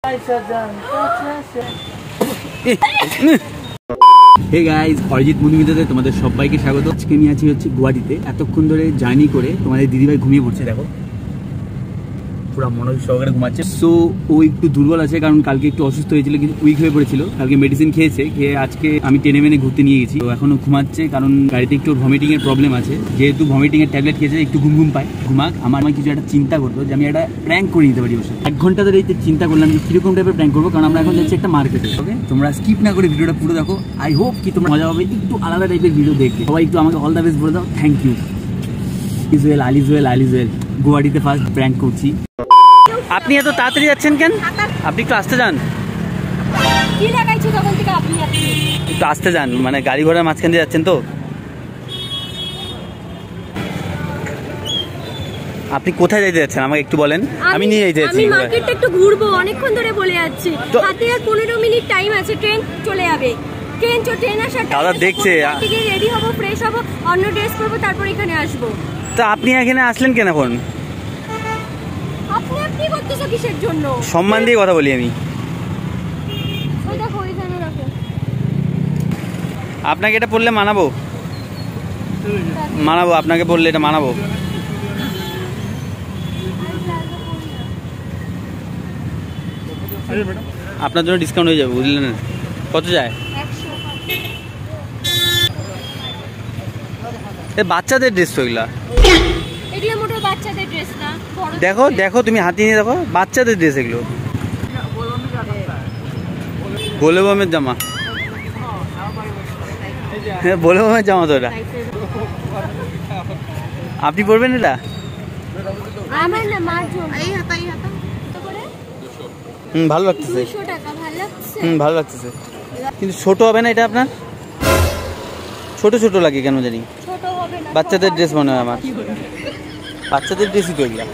Hey guys, Arijit মুভিতে তোমাদের সবাইকে স্বাগত। আজকে আমি আছি হচ্ছে গুয়াহাটিতে। এতক্ষণ ধরে জার্নি করে তোমাদের দিদিভাই ঘুমিয়ে পড়ছে, দেখো পুরো মনোযোগ সহকারে ঘুমাচ্ছে। সো ও একটু দুর্বল আছে, কারণ কালকে একটু অসুস্থ হয়েছিল, কিন্তু উইক হয়ে পড়েছিল। কালকে মেডিসিন খেয়েছে, খেয়ে আজকে আমি টেনে মেনে ঘুরতে নিয়ে গেছি। তো এখনো ঘুমাচ্ছে, কারণ গাড়িতে একটু ভমিটিং এর প্রবলেম আছে। যেহেতু ভমিটিং এর ট্যাবলেট খেয়েছে, একটু ঘুম ঘুম পায়। ঘুমাক, আমার কিছু একটা চিন্তা করতো যে আমি একটা প্র্যাঙ্ক করে নিতে পারি ওর সাথে। 1 ঘন্টা ধরে এই চিন্তা করলাম যে কিরকম টাইপের প্র্যাঙ্ক করবো, কারণ আমরা এখন যাচ্ছি একটা মার্কেটে। ওকে, তোমরা স্কিপ না করে ভিডিওটা পুরো দেখো। আই হোপ কি তোমরা মজা হবে একটু আলাদা টাইপের ভিডিও দেখতে। সবাই একটু আমাকে অল দ্য বেস্ট বলে দাও। Thank you. ইজুয়েল আলিজুয়েল গুয়াহাটিতে ফার্স্ট প্র্যাঙ্ক করছি। আপনি এত তাড়াতাড়ি যাচ্ছেন কেন? আপনি একটু আসতে যান। কি লাগাইছো তখন থেকে? আপনি একটু আসতে যান, মানে গাড়ি ঘোড়ার মাঝখান দিয়ে যাচ্ছেন তো। আপনি কোথায় যাইতে যাচ্ছেন আমাকে একটু বলেন, আমি নিয়ে যাইতে যাচ্ছি। আমি মার্কেটটা একটু ঘুরবো, অনেকক্ষণ ধরে বলে যাচ্ছি। হাতে আর 15 মিনিট টাইম আছে, ট্রেন চলে যাবে। ট্রেন আসার টাইম দাদা দেখছে। রেডি হবো, ফ্রেশ হবো, অন্য ড্রেস পরবো, তারপর এখানে আসবো। তো আপনি এখানে আসলেন কেন এখন? আপনি করতেছো কিসের জন্য? সম্মান দিয়ে কথা বলি আমি। ওই দেখো ওইখানে রাখো। আপনাকে এটা পড়লে মানাবো, আপনাকে বললে এটা মানাবো। আপনার জন্য ডিসকাউন্ট হয়ে যাবে, বুঝলেন? কত যায়? 100। বাচ্চাদের ড্রেস তো এগুলা। এগুলো মোটো বাচ্চাদের ড্রেস না। দেখো দেখো, তুমি হাতি নিয়ে দেখো, বাচ্চাদের ড্রেস এগুলো। বলে বমের জামা। হ্যাঁ, বলে বমের জামা তো এটা। আপনি পরবেন এটা? আমার না, মার জন্য। এই হাতা কত করে? ভালো লাগতেছে। 200 টাকা। ভালো লাগছে? ভালো লাগতেছে, কিন্তু ছোট হবে না এটা আপনার? ছোট ছোট লাগে কেন জানি। ছোট হবে না, বাচ্চাদের ড্রেস মনে হয় আমার। বাচ্চাদের ড্রেসই তো এগুলা।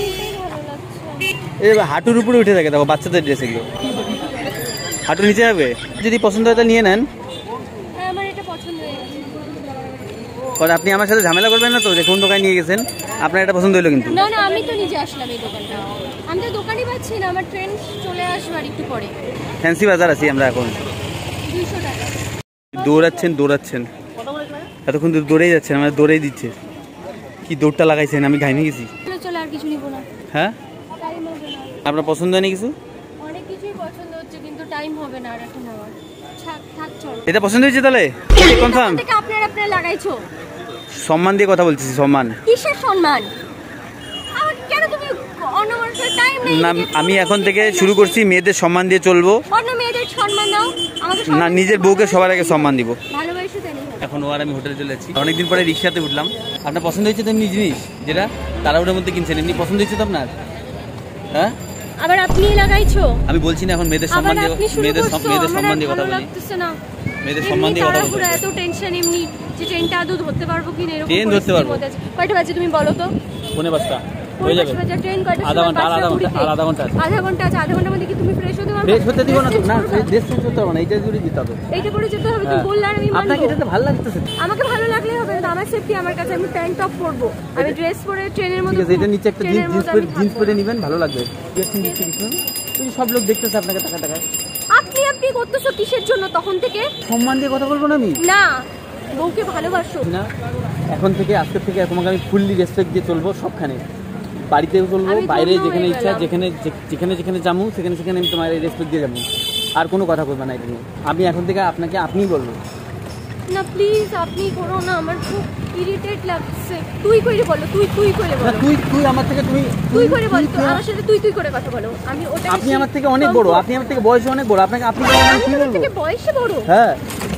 এই হাঁটুর উপরে উঠে থাকে, দেখো বাচ্চাদের ড্রেস এগুলো। হাঁটুর নিচে হবে। যদি পছন্দ হয় তাহলে নিয়ে নেন। আমার এটা পছন্দ হয়ে গেছে। আপনি আমার সাথে ঝামেলা করবেন না তো? যে কোন দোকানে নিয়ে গেছেন, আপনার এটা পছন্দ হলো কিন্তু। না না, আমি তো নিজে আসলাম এই দোকানটা। আমি তো দোকানই পাচ্ছি না, আমার ট্রেন চলে আসবে আর একটু পরে। ফ্যান্সি বাজার আছি আমরা এখন। 200 টাকা। দৌড়াচ্ছেন এতক্ষণ দৌড়েই যাচ্ছেন, আমার দৌড়েই দিচ্ছে। কি দৌড়টা লাগাইছেন, আমি ঘাইমে গেছি। চলে আর কিছু নিব না। হ্যাঁ, টাইম হবে না। আপনার পছন্দ হয়নি কিছু? অনেক কিছুই পছন্দ হচ্ছে, কিন্তু টাইম হবে না আর এখন নেওয়ার। থাক চল। এটা পছন্দ হয়েছে তাহলে? কনফার্ম? আপনার লাগাইছো। সম্মান দিয়ে কথা বলতেছি। সম্মান? কিসের সম্মান? কেন তুমি অন্য মানুষের টাইম নেই? না, আমি এখন থেকে শুরু করছি মেয়েদের সম্মান দিয়ে চলবো। অন্য মেয়েদের সম্মান দাও, আমাকে না, নিজের বউকে সবার আগে সম্মান দিব। ভালোবাসো তাই। এখন আর আমি হোটেলে চলে যাচ্ছি। অনেকদিন পরে রিক্সাতে উঠলাম। আপনার পছন্দ হয়েছে তো এমনি জিনিস, যেটা তাড়াহুড়োর মধ্যে কিনছেন, এমনি পছন্দ হয়েছে তো আপনার? হ্যাঁ, আবার আপনি লাগাইছো। আমি বলছি না এখন মেয়েদের সম্মান দিয়ে, মেয়েদের সম্মান দিয়ে কথা বলি। মেয়েদের সম্মান দিয়ে কথা বলি। এত টেনশন এমনি যে ট্রেনটা আদৌ ধরতে পারবো কি না, এরকম ট্রেন ধরতে পারবো। কয়টা বাজে তুমি বলো তো? 5:45 হয়ে যাবে। ট্রেন কয়টা? আধা ঘন্টা আছে। আধা ঘন্টার মধ্যে কি তুমি ফ্রেশ হতে পারবে? ফ্রেশ হতে দিব না তো? না, ড্রেস চেঞ্জ করতে হবে না, এইটা জুড়ে দিতে হবে। এইটা পরে যেতে হবে, তুমি বললে আর আমি মানবো। আপনাকে এটা ভালো লাগতেছে? আমাকে ভালো লাগলে হবে না, আমার সেফটি আমার কাছে। আমি প্যান্ট টপ পরবো, আমি ড্রেস পরে ট্রেনের মধ্যে। ঠিক আছে, এটা নিচে একটা জিন্স পরে নেবেন, ভালো লাগবে। তুমি সব লোক দেখতেছে আপনাকে টাকা। আপনি করতেছো কিসের জন্য তখন থেকে? সম্মান দিয়ে কথা বলবো না আমি? না, বউকে ভালোবাসো না। এখন থেকে, আজকে থেকে তোমাকে আমি ফুললি রেসপেক্ট দিয়ে চলবো সবখানে। বাড়িতেও চলবো, বাইরে যেখানে ইচ্ছা, যেখানে যাবো সেখানে আমি তোমার রেসপেক্ট দিয়ে যাবো। আর কোনো কথা বলবো না এটা নিয়ে। আমি এখন থেকে আপনাকে আপনিই বলবো। না প্লিজ, আপনি করো না, আমার খুব ইরিটেট লাগছে। তুই করে বলো, তুই করে বলো। তুই আমার থেকে তুই করে বলো, আমার সাথে তুই করে কথা বলো। আমি ওটা, আপনি আমার থেকে অনেক বড়, আপনি আমার থেকে বয়সে অনেক বড়। আপনাকে আপনি আমার থেকে বয়সে বড়? হ্যাঁ,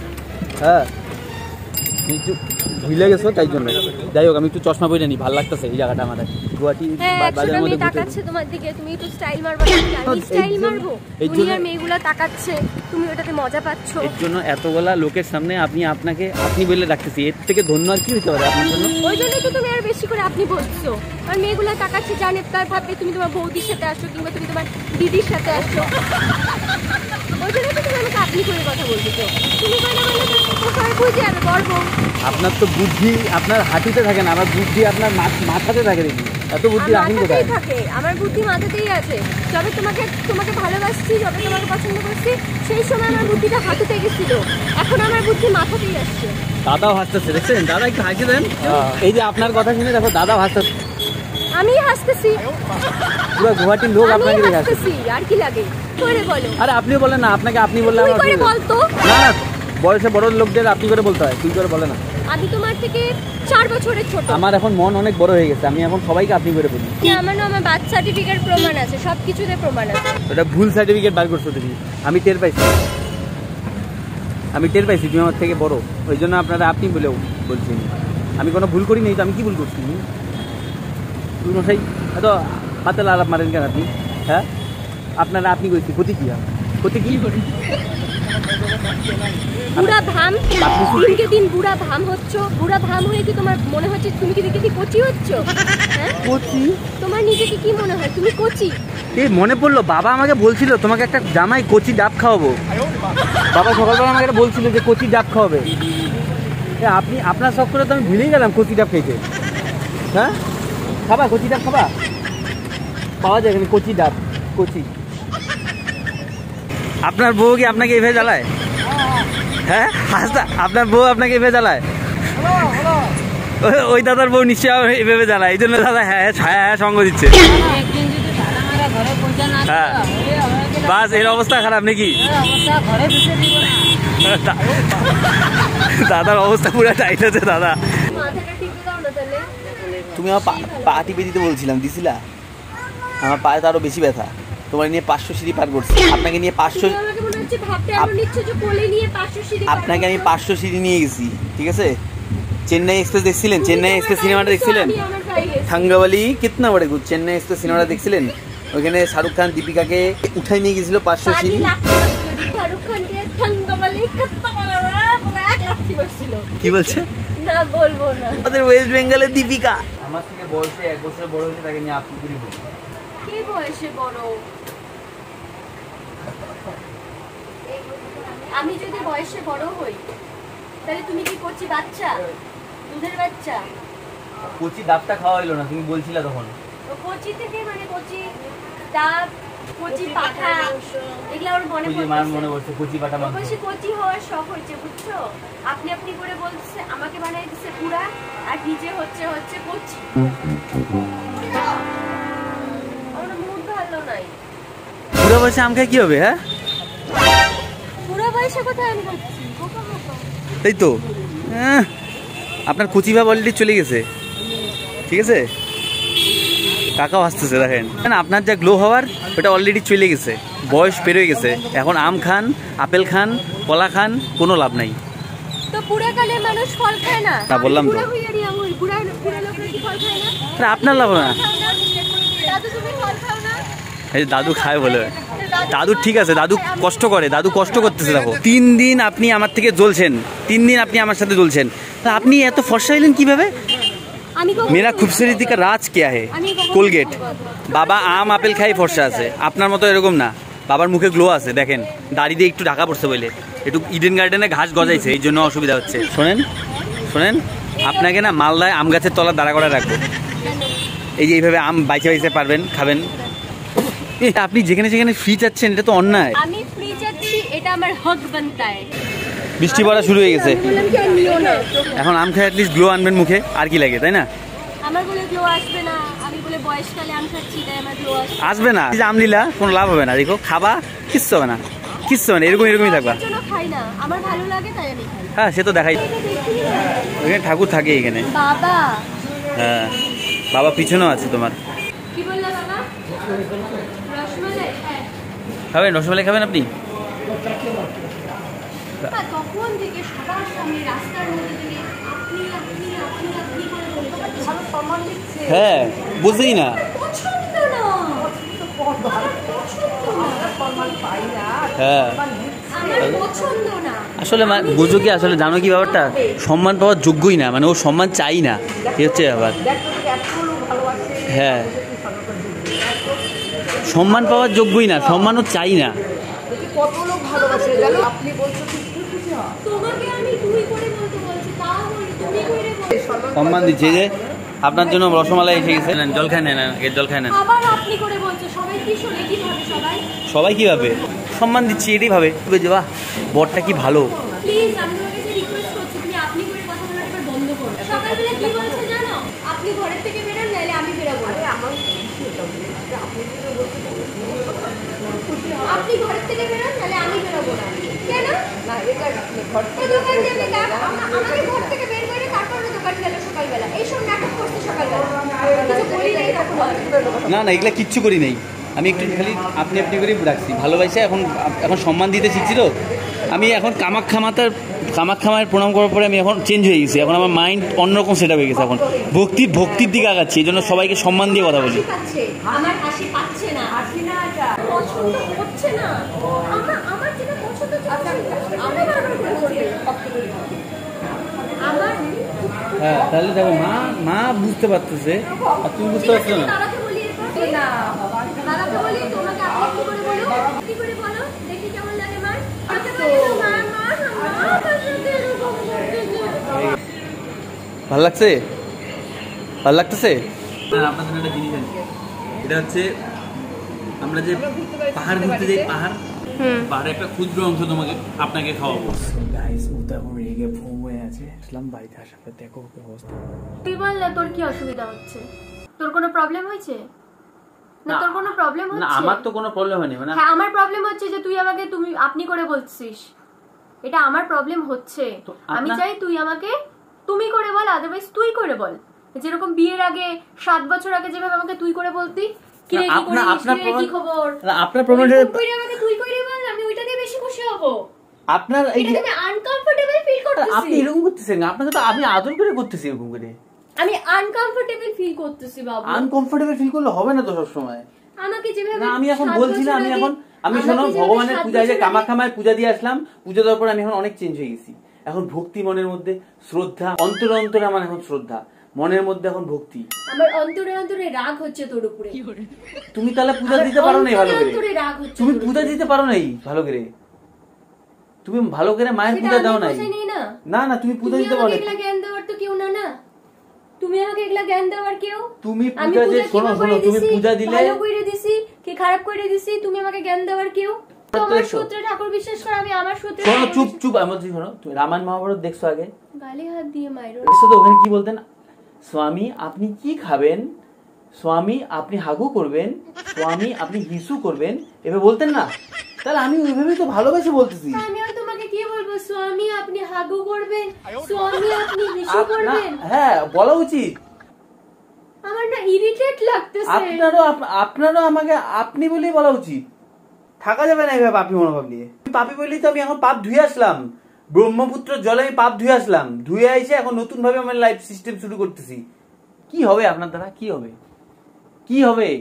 একটু ভুলে গেছো তাই জন্য। যাই হোক, আমি একটু চশমা পরে নিই, ভালো লাগতেছে এই জায়গাটা আমাদের গুয়াহাটি বাজারের মধ্যে। তাকাচ্ছে তোমার দিকে, তুমি একটু স্টাইল মারবা। আমি স্টাইল মারবো? দুনিয়ার মেয়েগুলা তাকাচ্ছে, তুমি ওটাতে মজা পাচ্ছ। এর জন্য এতগুলা লোকের সামনে আপনি বলে রাখতেছি। এর থেকে ধন্য আর কি হতে পারে আপনার জন্য? ওই জন্যই তো তুমি আর বেশি করে আপনি বলছো। আর মেয়েগুলা তাকাচ্ছে, জানে তার ভাববে তুমি তোমার বৌদির সাথে আসছো, কিংবা তুমি তোমার দিদির সাথে আসছো। ওই জন্যই তো তুমি আমাকে আপনি করে কথা বলতেছো। তুমি কথা বললে তো সবাই বুঝে যাবে, গর্ব। আপনার তো বুদ্ধি আপনার হাঁটুতে থাকে না, আমার বুদ্ধি আপনার মাথাতে থাকে দেখি। এত বুদ্ধি রাখেন কোথায়? মাথাতেই থাকে, আমার বুদ্ধি মাথাতেই আছে। যবে তোমাকে ভালোবাসছি, যবে তোমাকে পছন্দ করছি, সেই সময় আমার বুদ্ধিটা হাঁটুতে গেছিল, এখন আমার বুদ্ধি মাথাতেই আসছে। দাদাও হাসতেছে, দেখছেন? দাদা একটু হাসি দেন। এই যে আপনার কথা শুনে দেখো দাদাও হাসতেছে। আমি হাসতেছি, পুরো গুয়াহাটির লোক আপনাকে দেখে হাসছে। হাসতেছি, আর কি লাগে? করে বলো। আরে আপনিও বলেন না, আপনাকে আপনি বললে তুই আমার করে অসুবিধা। বল তো। না না, বয়সে বড় লোকদের আপনি করে বলতে হয়, তুই করে বলে না। আমি তোমার থেকে 4 বছরের ছোট। আমার এখন মন অনেক বড় হয়ে গেছে, আমি এখন সবাইকে আপনি করে বলি। আমার বার্থ সার্টিফিকেট প্রমাণ আছে, সবকিছুতে প্রমাণ আছে। ওটা ভুল সার্টিফিকেট বার করছো তুমি, আমি টের পাইছি, তুমি আমার থেকে বড়, ওই জন্য আপনারা আপনি বলেও বলছেন। আমি কোনো ভুল করি নাই তো, আমি কি ভুল করছি? তুই মশাই এত পাতাল আলাপ মারেন কেন আপনি? হ্যাঁ, আপনারা আপনি কইছি, ক্ষতি কি করি? বুড়া ভাম, দিনকে দিন বুড়া ভাম হচ্ছ। বুড়া ভাম হয়ে কি তোমার মনে হচ্ছে তুমি কি দেখে কচি হচ্ছ? হ্যাঁ, কচি? তোমার নিজেকে কি মনে হয় তুমি কচি? এই মনে পড়লো, বাবা আমাকে বলছিল তোমাকে একটা জামাই কচি ডাব খাওয়াবো। বাবা সকালবেলা আমাকে বলছিল যে কচি ডাব খাওয়াবে। আপনি আপনার শখ করে তো আমি ভুলেই গেলাম কচি ডাব খেতে। হ্যাঁ, খাবা কচি ডাব? খাবা, পাওয়া যায় এখানে কচি ডাব, কচি। আপনার বউ কি আপনাকে এভাবে জ্বালায়? হ্যাঁ, আপনার বউ আপনাকে এভাবে জ্বালায়? ওই দাদার বউ নিশ্চয়ই এভাবে জ্বালায়, এই জন্য দাদা হ্যাঁ হ্যাঁ সঙ্গ দিচ্ছে। হ্যাঁ, বাস এর অবস্থা খারাপ নাকি? দাদার অবস্থা পুরো টাইট আছে। দাদা তুমি আমার পা টিপে দিতে বলছিলাম, দিছিলা? আমার পায়ে তো আরো বেশি ব্যথা। তোমার নিয়ে 500 সিঁড়ি পার করছি, আপনাকে নিয়ে 500, আপনাকে আমি 500 সিঁড়ি নিয়ে গেছি, ঠিক আছে? চেন্নাই এক্সপ্রেস দেখছিলেন? চেন্নাই এক্সপ্রেস সিনেমাটা দেখছিলেন? থাঙ্গাওয়ালি কিতনা বড়ে গুড, চেন্নাই এক্সপ্রেস সিনেমাটা দেখছিলেন? ওইখানে শাহরুখ খান দীপিকাকে উঠাই নিয়ে গেছিল 500 সিঁড়ি। কি বলছে? না বলবো না। আমাদের ওয়েস্ট বেঙ্গলের দীপিকা আমার থেকে বয়সে 1 বছর বড় হয়েছে, তাকে নিয়ে আপনি করি বলি। কে বয়সে বড়? আমি যদি বয়সে বড় হই তাহলে তুমি কি কচি বাচ্চা, দুধের বাচ্চা? কচি ডাবটা খাওয়া হইলো না, তুমি বলছিলা তখন। কচি থেকে মানে কচি ডাব, কচি পাঠা, এগুলো আমার মনে পড়ছে। কচি পাঠা মাংস, কচি হওয়ার শখ হয়েছে, বুঝছো? আপনি করে বলছে, আমাকে বানাই দিচ্ছে পুরা, আর নিজে হচ্ছে কচি। আমার মুড ভালো নাই। পুরো বয়সে আম খায় কি হবে? হ্যাঁ, পুরো বয়সে কোথায় আমি করছি? তাই তো, আপনার কচি ভাব অলরেডি চলে গেছে, ঠিক আছে? কাকাও হাসতেছে, দেখেন আপনার যা গ্লো হওয়ার ওটা অলরেডি চলে গেছে, বয়স পেরোয় গেছে। এখন আম খান, আপেল খান, কলা খান, কোনো লাভ নাই। তো পুরাকালে মানুষ ফল খায় না? তা বললাম তো, আপনার লাভ না। এই দাদু খায় বলে, দাদু ঠিক আছে, দাদু কষ্ট করে, দাদু কষ্ট করতেছে। দেখো 3 দিন আপনি আমার থেকে জ্বলছেন, 3 দিন আপনি আমার সাথে জ্বলছেন, তা আপনি এত ফর্সা হইলেন কিভাবে? মেরা খুবসুরতি কা রাজ क्या है? কোলগেট। বাবা আম আপেল খাই ফর্সা আছে, আপনার মতো এরকম না। বাবার মুখে গ্লো আছে, দেখেন দাড়ি দিয়ে একটু ঢাকা পড়ছে বলে, একটু ইডেন গার্ডেনে ঘাস গজাইছে, এই জন্য অসুবিধা হচ্ছে। শোনেন, আপনাকে না মালদায় আম গাছের তলা দাঁড়া করে রাখবো, এই যে এইভাবে আম বাইচে পারবেন, খাবেন। আপনি যেখানে যেখানে ফ্রি চাচ্ছেন, এটা তো অন্যায়। আমি ফ্রি চাচ্ছি, এটা আমার হক বানতা है। বৃষ্টি পড়া শুরু হয়ে গেছে, এখন আম খাই অ্যাটলিস্ট গ্লো আনবেন মুখে, আর কি লাগে, তাই না? আমার বলে গ্লো আসবে না, আমি বলে বয়সকালে আম খাচ্ছি তাই আমার গ্লো আসবে না। আম নিলা কোনো লাভ হবে না, দেখো খাবা কিচ্ছু হবে না, এরকমই থাকবা। খাই না, আমার ভালো লাগে তাই আমি খাই। হ্যাঁ, সে তো দেখাই, ওইখানে ঠাকুর থাকে এখানে। বাবা, হ্যাঁ, বাবা পিছনেও আছে তোমার। কি বললা বাবা? রসমালাই খাবেন? রসমালাই খাবেন আপনি? তখন থেকে সবার সামনে রাস্তার মধ্যে থেকে আপনি করে বলতে ভালো সম্মান দিচ্ছে। হ্যাঁ, বুঝেই না, পছন্দ না, হ্যাঁ আমার পছন্দ না। আসলে বুঝো কি, আসলে জানো কি ব্যাপারটা, সম্মান পাওয়ার যোগ্যই না, মানে ও সম্মান চাই না, এই হচ্ছে ব্যাপার। হ্যাঁ, সম্মান পাওয়ার যোগ্যই না, সম্মানও চাই না। কত লোক ভালোবাসে জানো, আপনি বলছো তোমাকে আমি তুই করে বলতে বলছি, তাহলে তুমি করে বল। সম্মান দিচ্ছে যে আপনার জন্য রসমালাই এসে গেছে। জল খায় নেন, জল খায় নেন। আবার আপনি করে বলছো, সবাই কি শুনে কি ভাবে? সবাই কি ভাবে? সম্মান দিচ্ছি এটাই ভাবে যে বাহ বরটা কি ভালো। প্লিজ আমি তোমার কাছে রিকোয়েস্ট করছি, তুমি আপনি করে কথা বলাটা একবার বন্ধ করো। সকালবেলা কি বলছো জানো? আপনি ঘরের থেকে বেরোন, নাহলে আমি বেরোবো। আপনি ঘরের থেকে বেরোন, নাহলে আমি বেরোবো না। কেন? না এটা ঘর দোকান যাবে, আমাকে ঘর থেকে বের করে তারপর দোকান গেল সকালবেলা। এইসব নাটক করতে সকালবেলা কিছু বলি নাই তখন। না না এগুলা কিচ্ছু করি নাই, আমি একটু খালি আপনি আপনি করে রাখছি ভালোবাসে। এখন সম্মান দিতে শিখছি তো আমি। এখন কামাখ্যা মায়ের প্রণাম করার পরে আমি এখন চেঞ্জ হয়ে গেছি। এখন আমার মাইন্ড অন্যরকম সেট হয়ে গেছে। এখন ভক্তির দিকে আগাচ্ছি, এই জন্য সবাইকে সম্মান দিয়ে কথা বলি। আমার হাসি পাচ্ছে না, হাসি না এটা পছন্দ হচ্ছে না। আমার যেটা পছন্দ হচ্ছে আমার হ্যাঁ তাহলে দেখো মা বুঝতে পারতেছে আর তুমি বুঝতে পারছো না। দাদাকে বলি না বাবা, দাদাকে বলি তোমাকে আপনি করে বলো, আপনি করে বলো, দেখি কেমন লাগে মার। ভালো লাগছে? ভালো লাগতেছে? আপনার জন্য একটা জিনিস আছে, এটা হচ্ছে আমরা যে পাহাড় ঘুরতে যাই, পাহাড়ের একটা ক্ষুদ্র অংশ আপনাকে খাওয়াবো। গাইস ও তো এখন রেগে ফোম হয়ে আছে। ইসলাম বাড়িতে আসার পর দেখো ওকে অবস্থা। তুই বল না তোর কি অসুবিধা হচ্ছে? তোর কোনো প্রবলেম হয়েছে? না তোর কোনো প্রবলেম হচ্ছে? না আমার তো কোনো প্রবলেম হয়নি। মানে হ্যাঁ আমার প্রবলেম হচ্ছে যে তুই আমাকে আপনি করে বলছিস, এটা আমার প্রবলেম হচ্ছে। আমি চাই তুই আমাকে তুমি করে বল, আদারওয়াইজ তুই করে বল। যেরকম বিয়ের আগে 7 বছর আগে যেভাবে আমাকে তুই করে বলতি, কি রে কি করিস, কি খবর, আপনার প্রবলেম আমাকে তুই করে বল, আমি ওইটাতে বেশি খুশি হব। আপনার এই যে তুমি আনকমফোর্টেবল ফিল করতেছিস, আপনি এরকম করতেছেন, আপনাকে তো আমি আদর করে করতেছি এরকম করে। আমি আনকমফোর্টেবল ফিল করতেছি বাবু। আনকমফোর্টেবল ফিল করলে হবে না তো সব সময়। আমাকে যেভাবে না আমি এখন বলছি না, আমি শোনো ভগবানের পূজা, যে কামাখ্যা মায়ের পূজা দিয়ে আসলাম, পূজা দেওয়ার পর আমি এখন অনেক চেঞ্জ হয়ে গেছি। এখন ভক্তি মনের মধ্যে, শ্রদ্ধা অন্তরে অন্তরে, আমার এখন শ্রদ্ধা মনের মধ্যে, এখন ভক্তি। আমার অন্তরে অন্তরে রাগ হচ্ছে তোর উপরে। তুমি তাহলে পূজা দিতে পারো নাই ভালো করে? তুমি পূজা দিতে পারো নাই ভালো করে? তুমি ভালো করে মায়ের পূজা দাও নাই? না না তুমি পূজা দিতে পারো না। এগুলা জ্ঞান দেওয়ার তো কেউ না। তুমি আমাকে এগুলা জ্ঞান দেওয়ার কেউ? তুমি পূজা যে শোনো তুমি পূজা দিলে ভালো করে দিছি কি খারাপ করে দিছি, তুমি আমাকে জ্ঞান দেওয়ার কেউ? তোমার সূত্রে ঠাকুর বিশ্বাস করে, আমি আমার সূত্রে। শোনো চুপ আমি বলছি, শোনো তুমি রামায়ণ মহাভারত দেখছো আগে? গালে হাত দিয়ে মাইরো। দেখছো তো ওখানে কি বলতেন? স্বামী আপনি কি খাবেন, স্বামী আপনি হাগু করবেন, স্বামী আপনি হিসু করবেন, এভাবে বলতেন না? তাহলে আমি ওইভাবেই তো ভালোবেসে বলতেছি। আমি আর তোমাকে কি বলবো? স্বামী আপনি হাগু করবেন, স্বামী আপনি হিসু করবেন। হ্যাঁ বলা উচিত। আমার না ইরিটেট লাগতেছে। আপনারও আমাকে আপনি বলেই বলা উচিত। থাকা যাবে না এইভাবে পাপি মনোভাব নিয়ে। পাপি বললেই তো আমি এখন পাপ ধুয়ে আসলাম, ব্রহ্মপুত্র জলে আমি পাপ ধুয়ে আসলাম, ধুয়ে এসে এখন নতুন ভাবে আমার লাইফ সিস্টেম শুরু করতেছি। কি হবে আপনার দ্বারা? কি হবে? কি হবে?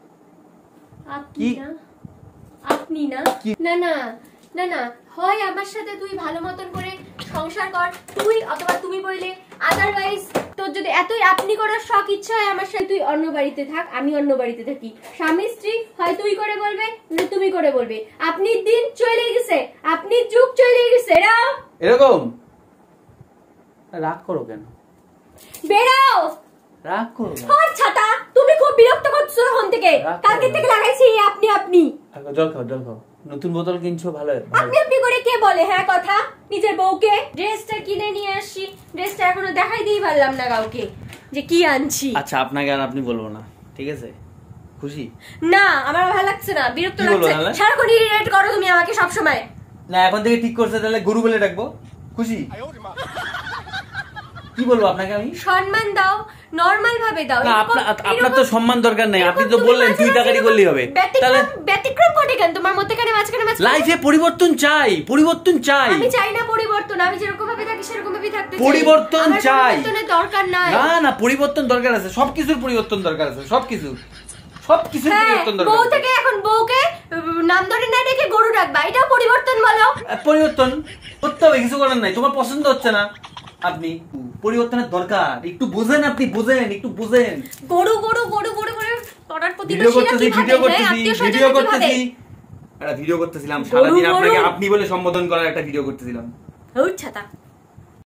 আপনি না না না না না হয় আমার সাথে তুই ভালো মতন করে সংসার কর, তুই অথবা তুমি বললে, আদারওয়াইজ তোর যদি এতই আপনি করার শখ ইচ্ছা হয় আমার সাথে, তুই অন্য বাড়িতে থাক, আমি অন্য বাড়িতে থাকি। স্বামী স্ত্রী হয় তুই করে বলবে না তুমি করে বলবে। আপনি দিন চলে গেছে, আপনি যুগ চলে গেছে। এরকম রাগ করো কেন? বেরাও। রাগ করো আর ছাতা তুমি খুব বিরক্ত করছো হন থেকে, কালকে থেকে লাগাইছি আপনি আপনি। জল খাও নতুন বোতল কিনছো ভালো। আপনি আপনি করে কে বলে হ্যাঁ কথা নিজের বউকে? ড্রেসটা কিনে নিয়ে আসি, ড্রেসটা এখনো দেখাই দিই পারলাম না কাউকে যে কি আনছি। আচ্ছা আপনাকে আর আপনি বলবো না, ঠিক আছে? খুশি না? আমার ভালো লাগছে না, বিরক্ত লাগছে। সারাক্ষণ ইরিটেট করো তুমি আমাকে সব সময়। না এখন থেকে ঠিক করছে, তাহলে গুরু বলে ডাকবো। খুশি? কি বলবো আপনাকে আমি? সম্মান দাও, নরমাল ভাবে দাও। না আপনার তো সম্মান দরকার নাই, আপনি তো বললেন তুই টাকারি করলেই হবে। তাহলে ব্যতিক্রম ঘটে কেন তোমার মধ্যে? কেন মাঝখানে লাইফে পরিবর্তন চাই। আমি চাই না পরিবর্তন, আমি যেরকম ভাবে থাকি সেরকম ভাবেই থাকতে চাই। পরিবর্তন চাই, পরিবর্তনের দরকার নাই। না পরিবর্তন দরকার আছে, সবকিছুর পরিবর্তন দরকার আছে, সবকিছুর পরিবর্তন দরকার। বউ থেকে এখন বউকে নাম ধরে না ডেকে গরু ডাকবা, এটাও পরিবর্তন বলো? পরিবর্তন করতে হবে, কিছু করার নাই। তোমার পছন্দ হচ্ছে না, আপনি পরিবর্তনের দরকার। একটু বুঝেন, আপনি বুঝেন, একটু বুঝেন। গরু গরু গরু গরু করে পড়ার প্রতি ভিডিও করতেছিলাম সারাদিন, আপনাকে আপনি বলে সম্বোধন করার একটা ভিডিও করতেছিলাম। ছাতা